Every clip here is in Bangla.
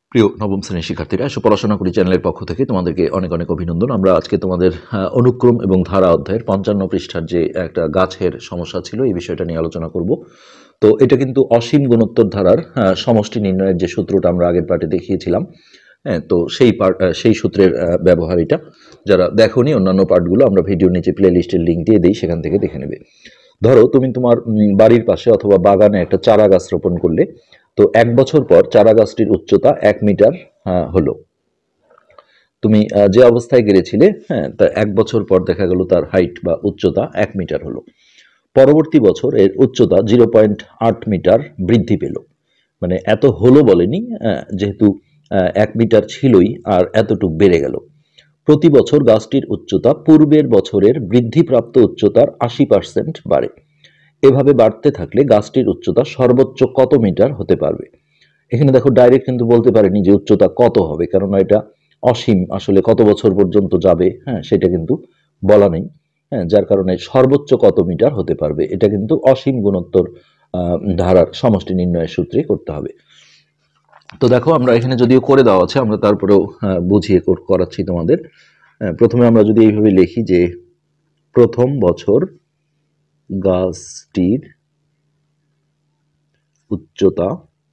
প্রিয় নবম শ্রেণীর শিক্ষার্থীরা, এসব পড়াশোনা করি চ্যানেলের পক্ষ থেকে তোমাদেরকে অনেক অনেক অভিনন্দন। আমরা আজকে তোমাদের অনুক্রম এবং ধারা অধ্যায়ের 55 পৃষ্ঠার যে একটা গাছের সমস্যা ছিল এই বিষয়টা নিয়ে আলোচনা করব। তো এটা কিন্তু অসীম গুণোত্তর ধারার সমষ্টি নির্ণয়ের যে সূত্রটা আমরা আগের পার্টে দেখিয়েছিলাম, হ্যাঁ, তো সেই সূত্রের ব্যবহার এটা। যারা দেখোনি অন্যান্য পার্টগুলো আমরা ভিডিওর নিচে প্লে লিস্টের লিঙ্ক দিয়ে দিই, সেখান থেকে দেখে নেবে। ধরো তুমি তোমার বাড়ির পাশে অথবা বাগানে একটা চারা গাছ রোপণ করলে। তো 1 বছর পর চারা গাছটির উচ্চতা 1 মিটার হলো। তুমি যে অবস্থায় গেড়েছিলে, হ্যাঁ, তা 1 বছর পর দেখা গেল তার হাইট বা উচ্চতা 1 মিটার হলো। পরবর্তী বছর এর উচ্চতা 0.8 মিটার বৃদ্ধি পেল। মানে এত হলো বলেনি, যেহেতু 1 মিটার ছিলই আর এতটুক বেড়ে গেল। প্রতি বছর গাছটির উচ্চতা পূর্বের বছরের বৃদ্ধিপ্রাপ্ত উচ্চতার 80% বাড়ে। এভাবে বাড়তে থাকলে গাছটির উচ্চতা সর্বোচ্চ কত মিটার হতে পারবে? এখানে দেখো ডাইরেক্ট কিন্তু বলতে পারেনি যে উচ্চতা কত হবে, কারণ এটা অসীম, আসলে কত বছর পর্যন্ত যাবে, হ্যাঁ, সেটা কিন্তু বলা নেই। হ্যাঁ, যার কারণে সর্বোচ্চ কত মিটার হতে পারবে এটা কিন্তু অসীম গুণোত্তর ধারার সমষ্টি নির্ণয়ের সূত্রে করতে হবে। তো দেখো আমরা এখানে যদিও করে দেওয়া আছে, আমরা তারপরেও বুঝিয়ে করাচ্ছি তোমাদের। প্রথমে আমরা যদি এইভাবে লিখি যে প্রথম বছর গাছটির উচ্চতা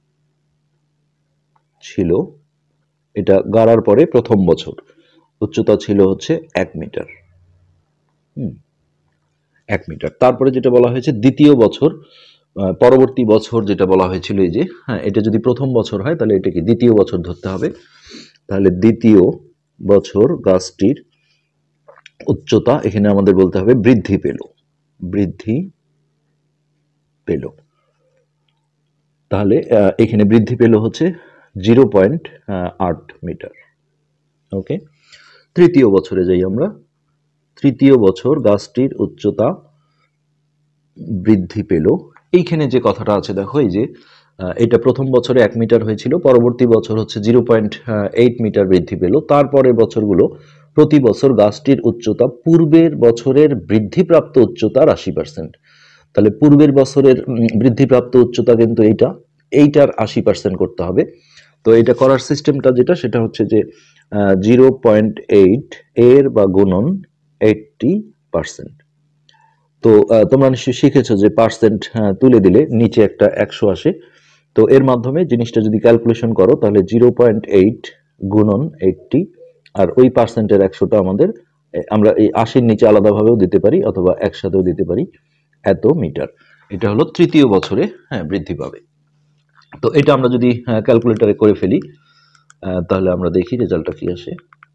ছিল, এটা গাড়ার পরে প্রথম বছর উচ্চতা ছিল হচ্ছে 1 মিটার। 1 মিটার। তারপরে যেটা বলা হয়েছে দ্বিতীয় বছর, পরবর্তী বছর যেটা বলা হয়েছিল, এই যে, হ্যাঁ, এটা যদি প্রথম বছর হয় তাহলে এটাকে দ্বিতীয় বছর ধরতে হবে। তাহলে দ্বিতীয় বছর গাছটির উচ্চতা এখানে আমাদের বলতে হবে বৃদ্ধি পেল। বৃদ্ধি পেল। তাহলে এখানে বৃদ্ধি পেল হচ্ছে 0.8 মিটার। ওকে, তৃতীয় বছরে যাই আমরা। তৃতীয় বছর গাছটির উচ্চতা বৃদ্ধি পেল। এইখানে যে কথাটা আছে দেখো, এই যে এটা প্রথম বছরে 1 মিটার হয়েছিল, পরবর্তী বছর হচ্ছে 0.8 মিটার বৃদ্ধি পেল। তারপরের বছরগুলো প্রতি বছর গাছটির উচ্চতা পূর্বের বছরের বৃদ্ধিপ্রাপ্ত উচ্চতার 80%। তাহলে পূর্বের বছরের বৃদ্ধিপ্রাপ্ত উচ্চতা কিন্তু এইটার 80% করতে হবে। তো এটা করার সিস্টেমটা যেটা, সেটা হচ্ছে যে 0.8 এর বা গুণন 80%। তো তোমরা নিশ্চয়ই শিখেছো যে পার্সেন্ট তুলে দিলে নিচে একটা 100 আসে। তো এর মাধ্যমে জিনিসটা যদি ক্যালকুলেশন করো তাহলে 0.8 গুণন 80, আর ওই পার্সেন্টের 100টা আমাদের আমরা এই 80-র নিচে আলাদাভাবেও দিতে পারি অথবা একসাথেও দিতে পারি, এত মিটার। এটা হলো তৃতীয় বছরে, হ্যাঁ, বৃদ্ধি পাবে। তো এটা আমরা যদি ক্যালকুলেটরে করে ফেলি, তাহলে আমরা দেখি রেজাল্টটা কি আসে।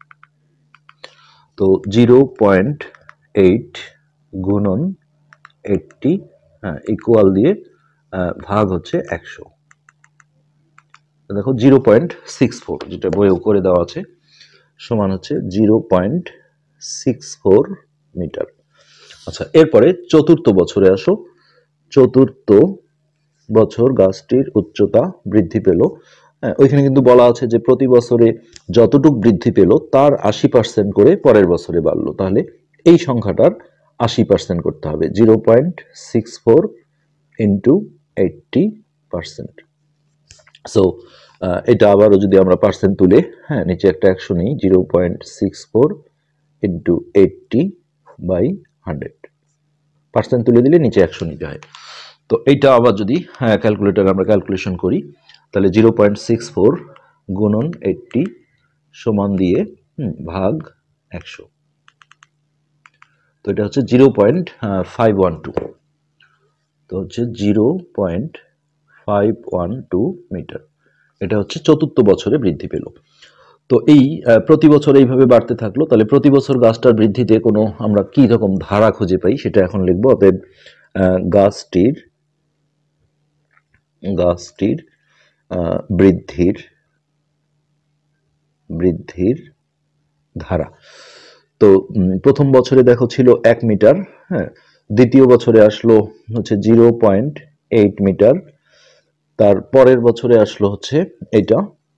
তো 0.8 গুণন 80, হ্যাঁ, ইকুয়াল দিয়ে ভাগ হচ্ছে 100। দেখো 0.64, যেটা বইয়েও করে দেওয়া আছে, সমান হচ্ছে 0.64 মিটার। আচ্ছা, এরপরে চতুর্থ বছরে আসো। চতুর্থ বছর গাছটির উচ্চতা বৃদ্ধি পেল। ওইখানে কিন্তু বলা আছে যে প্রতি বছরে যতটুক বৃদ্ধি পেল তার 80% করে পরের বছরে বাড়লো। তাহলে এই সংখ্যাটার 80% করতে হবে, 0.64 ইন্টু 80%। সো এটা আবারও যদি আমরা পার্সেন্ট তুলে, হ্যাঁ, নিচে একটা 100 নিই, 0.64 ইন্টু 80/100 পার্সেন্ট তুলে দিলে নিচে 100 নিতে হয়। তো এইটা আবার যদি ক্যালকুলেটর আমরা ক্যালকুলেশন করি, তাহলে 0.64 গুণন 80 সমান দিয়ে ভাগ 100। তো এটা হচ্ছে 0.512। তো হচ্ছে 0.512 মিটার। এটা হচ্ছে চতুর্থ বছরে বৃদ্ধি পেল। তো এই প্রতি বছর এইভাবে বাড়তে থাকলো। তাহলে প্রতি বছর গাছটার বৃদ্ধিতে কোনো আমরা কি রকম ধারা খুঁজে পাই সেটা এখন লিখবো। অতএব গাছটির বৃদ্ধির ধারা। তো প্রথম বছরে দেখো ছিল 1 মিটার, হ্যাঁ, দ্বিতীয় বছরে আসলো হচ্ছে 0.8 মিটার, তার পরের বছরে আসলো হচ্ছে এটা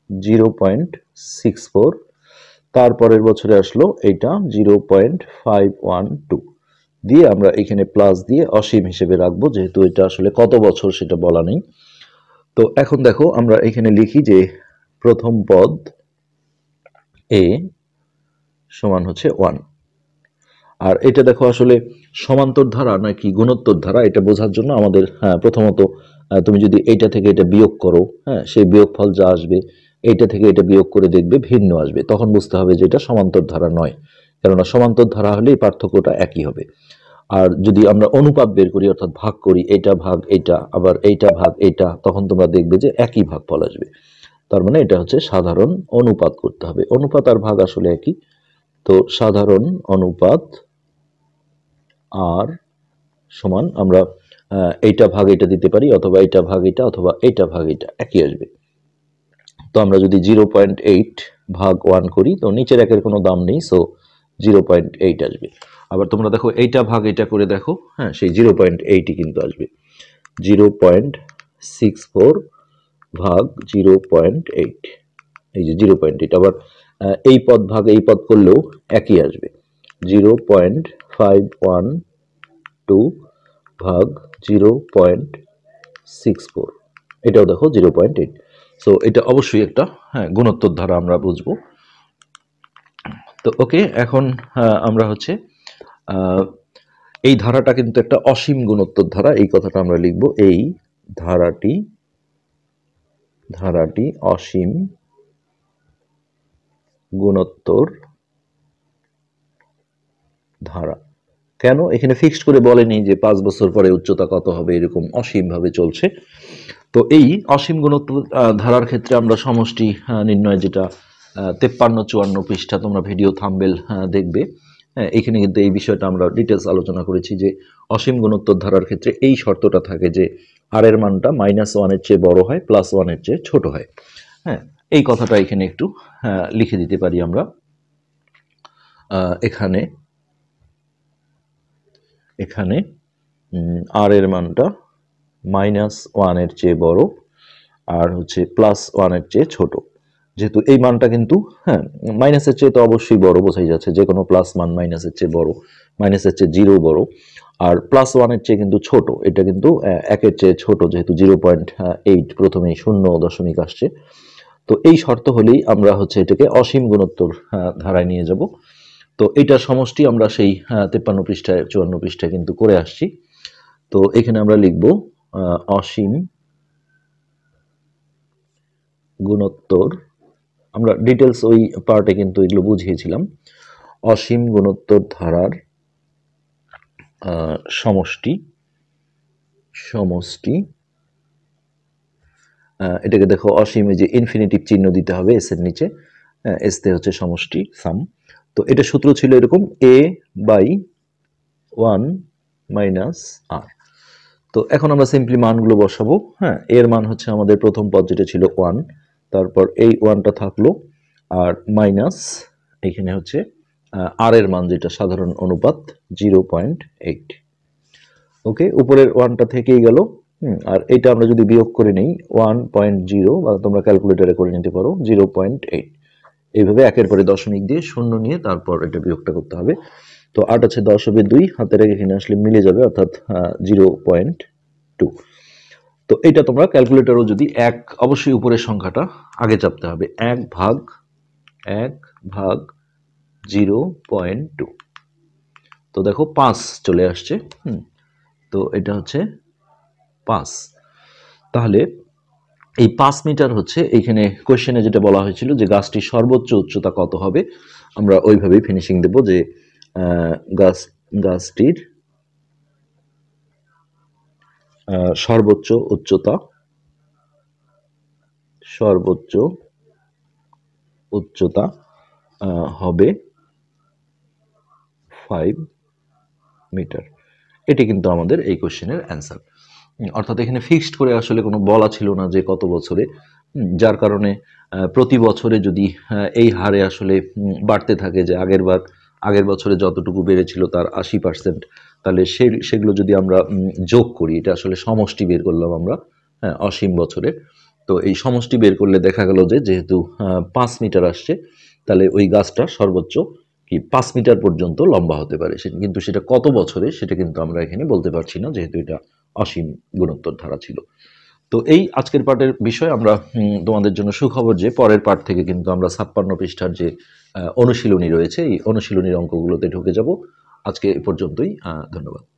0.64, তারপরের বছরে আসলো এটা 0.512 দিয়ে আমরা এখানে প্লাস দিয়ে অসীম হিসেবে রাখবো, যেহেতু এটা আসলে কত বছর সেটা বলা নেই। তো এখন দেখো আমরা এখানে লিখি যে প্রথম পদ এ সমান হচ্ছে 1। আর এটা দেখো আসলে সমান্তর ধারা নাকি গুণোত্তর ধারা এটা বোঝার জন্য আমাদের প্রথমত তুমি যদি এইটা থেকে এটা বিয়োগ করো, সেই বিয়োগফল যা আসবে এইটা থেকে এটা বিয়োগ করে দেখবে ভিন্ন আসবে, তখন বুঝতে হবে যে এটা সমান্তর ধারা নয়, কেননা সমান্তর ধারা হলে এই পার্থক্যটা একই হবে। আর যদি আমরা অনুপাত বের করি অর্থাৎ ভাগ করি, এইটা ভাগ এইটা আবার এইটা ভাগ এইটা, তখন তোমরা দেখবে যে একই ভাগফল আসবে। তার মানে এটা হচ্ছে সাধারণ অনুপাত করতে হবে। অনুপাত আর ভাগ আসলে একই। তো সাধারণ অনুপাত আর সমান আমরা এইটা ভাগ এটা দিতে পারি, অথবা এইটা ভাগ এটা, অথবা এইটা ভাগ এটা, একই আসবে। তো আমরা যদি 0.8 ভাগ 1 করি, তো নিচের একের কোনো দাম নেই, সো 0.8 আসবে। আবার তোমরা দেখো এইটা ভাগ এটা করে দেখো, সেই 0.8ই কিন্তু আসবে। 0.64 ভাগ 0.8, এই যে 0.8। আবার এই পদ ভাগ এই পদ করলেও একই আসবে। 0.512 ভাগ 0.64, এটাও দেখো 0.8। সো এটা অবশ্যই একটা গুণোত্তর ধারা আমরা বুঝবো। তো ওকে, এখন আমরা হচ্ছে এই ধারাটা কিন্তু একটা অসীম গুণোত্তর ধারা, এই কথাটা আমরা লিখব। এই ধারাটি অসীম গুণোত্তর ধারা। কেন এখানে ফিক্সড করে বলেনি যে 5 বছর পরে উচ্চতা কত হবে, এরকম অসীম ভাবে চলছে। তো এই অসীম গুণোত্তর ধারার ক্ষেত্রে আমরা সমষ্টি নির্ণয়, যেটা 53-54 পৃষ্ঠা তোমরা ভিডিও থাম্বনেল দেখবে, এখানে কিন্তু এই বিষয়টা আমরা ডিটেলস আলোচনা করেছি যে অসীম গুণোত্তর ধারার ক্ষেত্রে এই শর্তটা থাকে যে আর এর মানটা -1-এর চেয়ে বড় হয়, +1-এর চেয়ে ছোট হয়। এই কথাটা এখানে একটু লিখে দিতে পারি আমরা। এখানে আর এর মানটা -1-এর চেয়ে বড় আর হচ্ছে +1-এর চেয়ে ছোট। যেহেতু এই মানটা কিন্তু মাইনাসের চেয়ে তো অবশ্যই বড়, বোঝাই যাচ্ছে যে কোনো প্লাস মান মাইনাসের চেয়ে বড়, মাইনাসের চেয়ে 0 বড়, আর +1-এর চেয়ে কিন্তু ছোট। এটা কিন্তু 1-এর চেয়ে ছোট, যেহেতু 0.8 প্রথমেই 0 আসছে। তো এই শর্ত হলেই আমরা হচ্ছে এটাকে অসীম গুণোত্তর ধারায় নিয়ে যাব। তো এইটার সমষ্টি আমরা সেই 53 পৃষ্ঠায় 54 পৃষ্ঠায় কিন্তু করে আসছি। তো এখানে আমরা লিখব অসীম গুণোত্তর, আমরা ডিটেলস ওই পার্টে কিন্তু এগুলো বুঝিয়েছিলাম। অসীম গুণোত্তর ধারার সমষ্টি এটাকে দেখো অসীমে যে ইনফিনিটিভ চিহ্ন দিতে হবে এস এর নিচে, এস তে হচ্ছে সমষ্টি সাম। তো এটা সূত্র ছিল এরকম, a/1 - r। তো এখন আমরা সিম্পলি মানগুলো বসাবো। এর মান হচ্ছে আমাদের প্রথম পদ যেটা ছিল 1, তারপর এই 1টা থাকলো, আর মাইনাস এখানে হচ্ছে আর এর মান যেটা সাধারণ অনুপাত 0.8। ওকে, উপরের 1টা থেকেই গেল। আর এটা আমরা যদি বিয়োগ করে নেই 1.0, বা তোমরা ক্যালকুলেটরে করে নিতে পারো 0.8। এইভাবে একের পরে দশমিক দিয়ে শূন্য নিয়ে তারপর এটা বিয়োগটা করতে হবে। তো 8 আছে 10 হবে 2, হাতের এখানে আসলে মিলে যাবে, অর্থাৎ 0.2। তো এটা তোমরা ক্যালকুলেটরও যদি অবশ্যই উপরের সংখ্যাটা আগে চাপতে হবে, 1 ভাগ 0.2। তো দেখো 5 চলে আসছে। তো এটা হচ্ছে 5। তাহলে এই 5 মিটার হচ্ছে এইখানে কোশ্চেনে যেটা বলা হয়েছিল যে গাছটির সর্বোচ্চ উচ্চতা কত হবে, আমরা ওইভাবেই ফিনিশিং দেব যে গাছটির সর্বোচ্চ উচ্চতা হবে 5 মিটার। এটি কিন্তু আমাদের এই কোশ্চেনের অ্যান্সার। অর্থাৎ এখানে ফিক্সড করে আসলে কোনো বলা ছিল না যে কত বছরে, যার কারণে প্রতি বছরে যদি এই হারে আসলে বাড়তে থাকে, যে আগের বছরে যতটুকু বেড়েছিল তার 80%, তাহলে সেগুলো যদি আমরা যোগ করি, এটা আসলে সমষ্টি বের করলাম আমরা অসীম বছরে। তো এই সমষ্টি বের করলে দেখা গেল যে যেহেতু 5 মিটার আসছে, তাহলে ওই গাছটা সর্বোচ্চ 5 মিটার পর্যন্ত লম্বা হতে পারে। কিন্তু সেটা কত বছরে সেটা কিন্তু আমরা এখানে বলতে পারছি না, যেহেতু এটা অসীম গুণোত্তর ধারা ছিল। তো এই আজকের পাঠের বিষয় আমরা তোমাদের জন্য সুখবর যে পরের পাঠ থেকে কিন্তু আমরা 56 পৃষ্ঠার যে অনুশীলনী রয়েছে এই অনুশীলনীর অঙ্কগুলোতে ঢুকে যাব। আজকে এ পর্যন্তই। ধন্যবাদ।